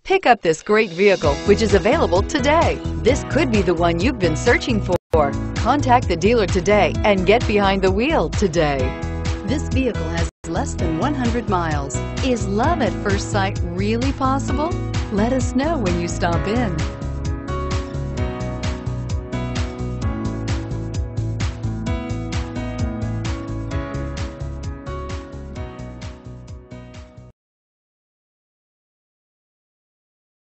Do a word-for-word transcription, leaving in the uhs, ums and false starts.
Pick up this great vehicle, which is available today. This could be the one you've been searching for. Contact the dealer today and get behind the wheel today. This vehicle has less than one hundred miles. Is love at first sight really possible? Let us know when you stop in.